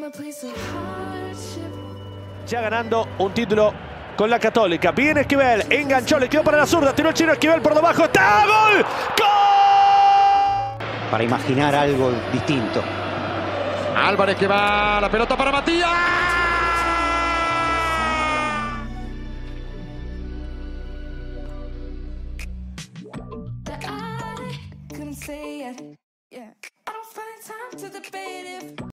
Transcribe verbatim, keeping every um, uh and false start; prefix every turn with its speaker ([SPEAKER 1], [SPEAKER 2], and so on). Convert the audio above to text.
[SPEAKER 1] Ya ganando un título con la Católica. Viene Esquivel, enganchó, le quedó para la zurda, tiró el chino Esquivel por debajo. ¡Está! ¡Gol! ¡Gol!
[SPEAKER 2] Para imaginar algo distinto.
[SPEAKER 3] Álvarez que va, la pelota para Matías.
[SPEAKER 4] Say it, yeah. I don't find time to debate it.